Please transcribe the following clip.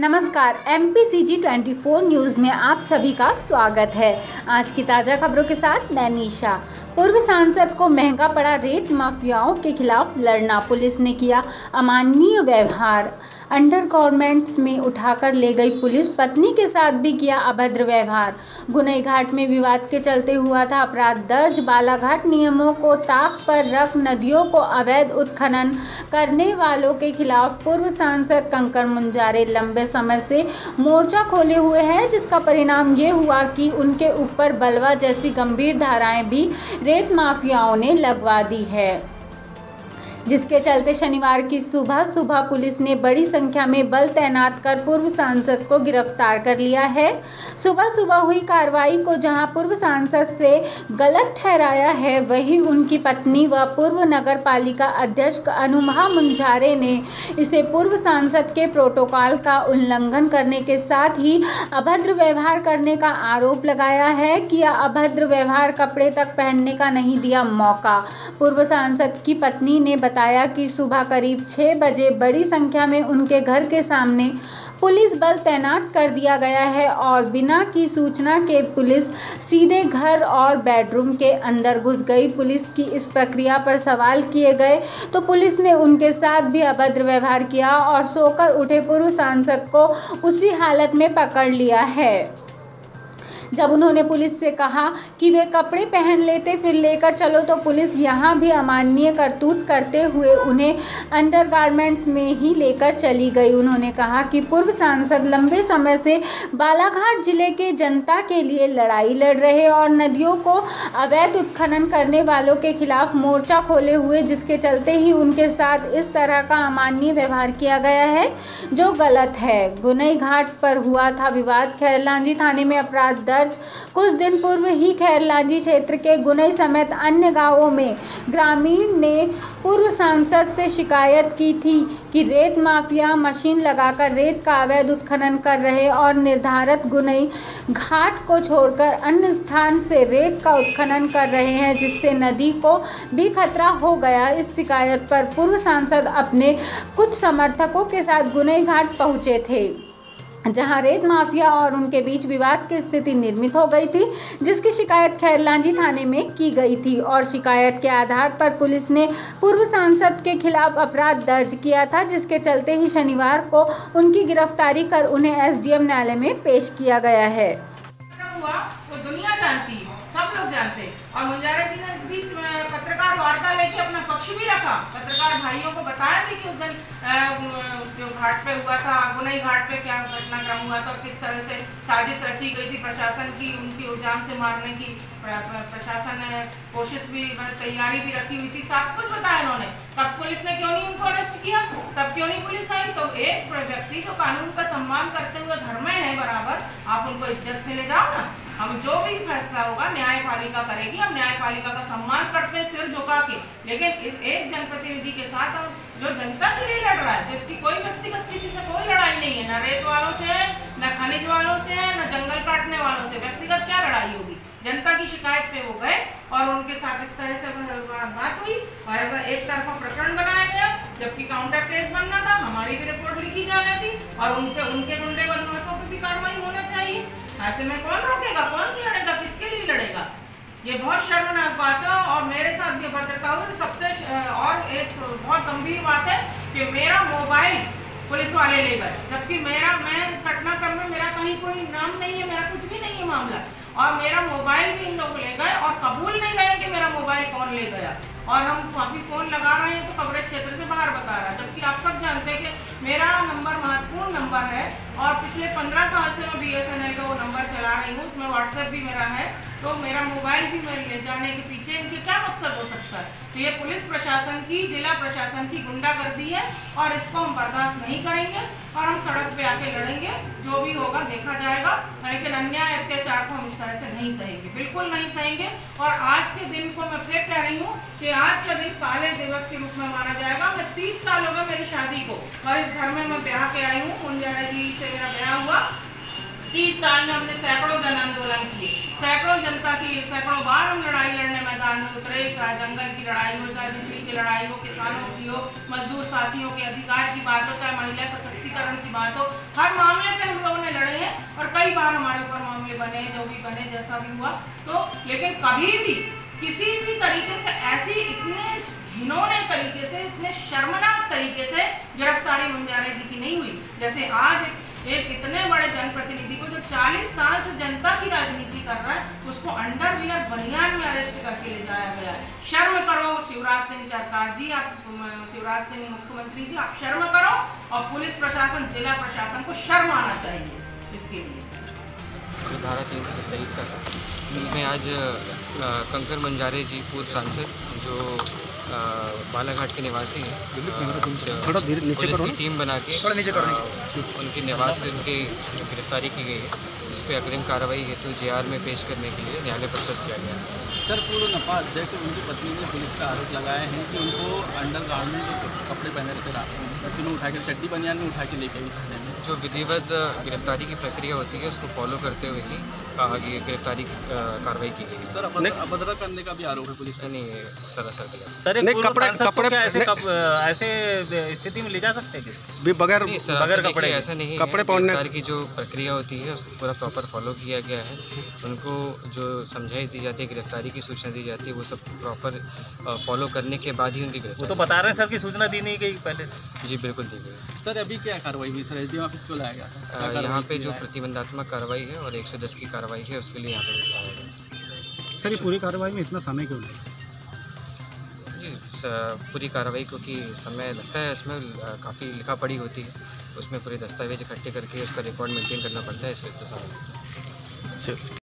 नमस्कार, MPCG 24 news में आप सभी का स्वागत है। आज की ताज़ा खबरों के साथ मैं निशा। पूर्व सांसद को महंगा पड़ा रेत माफियाओं के खिलाफ लड़ना, पुलिस ने किया अमानवीय व्यवहार। अंडरगारमेंट्स में उठाकर ले गई पुलिस, पत्नी के साथ भी किया अभद्र व्यवहार। गुनई घाट में विवाद के चलते हुआ था अपराध दर्ज। बालाघाट नियमों को ताक पर रख नदियों को अवैध उत्खनन करने वालों के खिलाफ पूर्व सांसद कंकर मुंजारे लंबे समय से मोर्चा खोले हुए हैं, जिसका परिणाम ये हुआ कि उनके ऊपर बलवा जैसी गंभीर धाराएं भी रेत माफियाओं ने लगवा दी है, जिसके चलते शनिवार की सुबह पुलिस ने बड़ी संख्या में बल तैनात कर पूर्व सांसद को गिरफ्तार कर लिया है। सुबह हुई कार्रवाई को जहां पूर्व सांसद से गलत ठहराया है, वहीं उनकी पत्नी व पूर्व नगर पालिका अध्यक्ष अनुमा मुंजारे ने इसे पूर्व सांसद के प्रोटोकॉल का उल्लंघन करने के साथ ही अभद्र व्यवहार करने का आरोप लगाया है। किया अभद्र व्यवहार, कपड़े तक पहनने का नहीं दिया मौका। पूर्व सांसद की पत्नी ने बताया कि सुबह करीब 6 बजे बड़ी संख्या में उनके घर के सामने पुलिस बल तैनात कर दिया गया है और बिना की सूचना के पुलिस सीधे घर और बेडरूम के अंदर घुस गई। पुलिस की इस प्रक्रिया पर सवाल किए गए तो पुलिस ने उनके साथ भी अभद्र व्यवहार किया और सोकर उठे पूर्व सांसद को उसी हालत में पकड़ लिया है। जब उन्होंने पुलिस से कहा कि वे कपड़े पहन लेते फिर लेकर चलो, तो पुलिस यहां भी अमानवीय करतूत करते हुए उन्हें अंडरगारमेंट्स में ही लेकर चली गई। उन्होंने कहा कि पूर्व सांसद लंबे समय से बालाघाट जिले के जनता के लिए लड़ाई लड़ रहे और नदियों को अवैध उत्खनन करने वालों के खिलाफ मोर्चा खोले हुए, जिसके चलते ही उनके साथ इस तरह का अमानवीय व्यवहार किया गया है, जो गलत है। गुनई घाट पर हुआ था विवाद। खैरलांजी थाने में अपराध दर्ज। कुछ दिन पूर्व ही खैरलांजी क्षेत्र के गुनई समेत अन्य गांवों में ग्रामीण ने पूर्व सांसद से शिकायत की थी कि रेत माफिया मशीन लगाकर रेत का अवैध उत्खनन कर रहे और निर्धारित गुनई घाट को छोड़कर अन्य स्थान से रेत का उत्खनन कर रहे हैं, जिससे नदी को भी खतरा हो गया। इस शिकायत पर पूर्व सांसद अपने कुछ समर्थकों के साथ गुनई घाट पहुंचे थे, जहां रेत माफिया और उनके बीच विवाद की स्थिति निर्मित हो गई थी, जिसकी शिकायत खैरलांजी थाने में की गई थी और शिकायत के आधार पर पुलिस ने पूर्व सांसद के खिलाफ अपराध दर्ज किया था, जिसके चलते ही शनिवार को उनकी गिरफ्तारी कर उन्हें SDM न्यायालय में पेश किया गया है। हुआ तो दुनिया जानती है, सब लोग जानते हैं। और मुंजारा जी ने इस बीच में पत्रकार वार्ता लेके अपना पक्ष भी रखा। पत्रकार भाइयों को बताया भी कि उस दिन जो घाट पे हुआ था, गुनई घाट पे क्या घटनाक्रम हुआ था और किस तरह से साजिश रची गई थी प्रशासन की उनकी जान से मारने की। प्रशासन ने कोशिश भी, तैयारी भी रखी हुई थी, सब कुछ बताया इन्होंने। तब पुलिस ने क्यों नहीं उनको अरेस्ट किया? तब क्यों नहीं पुलिस आई? तो एक व्यक्ति जो कानून का सम्मान करते हुए घर में है बराबर, आप उनको इज्जत से ले जाओ ना। हम जो भी फैसला होगा न्यायपालिका करेगी, हम न्यायपालिका का सम्मान करते हैं सिर झुका के। लेकिन इस एक जनप्रतिनिधि के साथ हम जो जनता के लिए लड़ रहा है, तो इसकी कोई व्यक्तिगत किसी से कोई लड़ाई नहीं है, न रेत वालों से है, न खनिज वालों से है, न जंगल काटने वालों से। व्यक्तिगत क्या लड़ाई होगी? जनता की शिकायत पे वो गए और उनके साथ इस तरह से बात हुई और ऐसा एक तरफा प्रकरण बनाया गया, जबकि काउंटर केस बनना था, हमारी भी रिपोर्ट लिखी जानी थी और उनके गुंडे बदमाशों पर भी कार्रवाई होना चाहिए। ऐसे में कौन रोकेगा, कौन लड़ेगा, किसके लिए लड़ेगा? ये बहुत शर्मनाक बात है। और मेरे साथ जो भद्रता हुई, सबसे और एक बहुत गंभीर बात है कि मेरा मोबाइल पुलिस वाले ले गए, जबकि मैं इस घटनाक्रम में मेरा कहीं कोई नाम नहीं है, मेरा कुछ भी नहीं है मामला, और मेरा मोबाइल भी इन लोग ले गए और कबूल नहीं गए कि मेरा मोबाइल कौन ले गया। और हम अभी फोन लगा रहे हैं तो कवरेज क्षेत्र से बाहर बता रहा है, जबकि आप सब जानते हैं कि मेरा नंबर महत्वपूर्ण नंबर है और पिछले 15 साल से मैं BSNL का वो नंबर चला रही हूँ, उसमें WhatsApp भी मेरा है। तो मेरा मोबाइल भी मैं ले जाने के पीछे इनके क्या मकसद हो सकता है? तो ये पुलिस प्रशासन की, जिला प्रशासन की गुंडागर्दी है और इसको हम बर्दाश्त नहीं करेंगे और हम सड़क पे आके लड़ेंगे। जो भी होगा देखा जाएगा, लेकिन अन्याय अत्याचार को हम इस तरह से नहीं सहेंगे, बिल्कुल नहीं सहेंगे। और आज के दिन को मैं फिर कह रही हूँ कि आज का दिन काले दिवस के रूप में माना जाएगा। मैं 30 साल हो गए मेरी शादी को और इस घर में मैं ब्याह के आई हूँ। मुंजारा जी से मेरा ब्याह हुआ। 30 साल में हमने सैकड़ों जन आंदोलन किए, सैकड़ों जनता की, सैकड़ों बार हम लड़ाई लड़ने मैदान मैदान में उतरे, चाहे जंगल की लड़ाई हो, चाहे बिजली की लड़ाई हो, किसानों की हो, मजदूर साथियों के अधिकार की बात हो, चाहे महिला सशक्तिकरण की बात हो, हर मामले पे हम लोगों ने लड़े हैं और कई बार हमारे ऊपर मामले बने, जो भी बने, जैसा भी हुआ तो। लेकिन कभी भी किसी भी तरीके से ऐसी इतने घिनौने तरीके से, इतने शर्मनाक तरीके से गिरफ्तारी मुंजारे जी की नहीं हुई। जैसे आज एक इतने बड़े जनप्रतिनिधि को जो 40 साल से जनता की राजनीति कर रहा है, उसको अंडरवियर बनियान में अरेस्ट करके ले जाया गया है। शर्म करो शिवराज सिंह सरकार जी, आप शिवराज सिंह मुख्यमंत्री जी, आप शर्म करो और पुलिस प्रशासन, जिला प्रशासन को शर्म आना चाहिए इसके लिए। जो धारा 323 का था, उसमें आज कंकर बंजारे जी, पूर्व सांसद, जो बालाघाट के निवासी हैं, पुलिस की टीम बना के उनके निवास से उनकी गिरफ्तारी की गई है, जिस पे अग्रिम कार्रवाई हेतु जेआर में पेश करने के लिए न्यायालय प्रस्तुत किया गया है। सर, पूर्व नपा अध्यक्ष उनकी पत्नी ने पुलिस का आरोप लगाया है कि उनको अंडरगारमेंट के कपड़े पहने रहते रात में, बस में उठा के चड्डी बनियान में उठा के लेके गई थाने में। जो विधिवत गिरफ्तारी की प्रक्रिया होती है उसको फॉलो करते हुए ही आगे गिरफ्तारी की कार्रवाई की गई। सर, अभद्र करने का भी आरोप है पुलिस का। नहीं, सरासर सर, कपड़े ऐसे स्थिति में ले जा सकते हैं बगैर कपड़े? ऐसा नहीं, कपड़े पहनने की जो प्रक्रिया होती है उसको पूरा प्रॉपर फॉलो किया गया है। उनको जो समझाइश दी जाती है, गिरफ्तारी की सूचना दी जाती है, वो सब प्रॉपर फॉलो करने के बाद ही उनकी गिरफ्तारी। वो तो बता रहे हैं सर की सूचना दी नहीं गई पहले से। जी बिल्कुल दी गई। सर, अभी क्या कार्रवाई हुई सर? एसडीएम ऑफिस को लाया गया यहाँ पे जो प्रतिबंधात्मक कार्रवाई है और 110 की कार्रवाई है, उसके लिए यहाँ पे लाया गया। सर, ये पूरी कार्रवाई में इतना समय क्यों लगा? पूरी कार्रवाई क्योंकि समय लगता है, इसमें काफ़ी लिखा पढ़ी होती है, उसमें पूरे दस्तावेज इकट्ठे करके उसका रिकॉर्ड मेंटेन करना पड़ता है, इसलिए तो समय।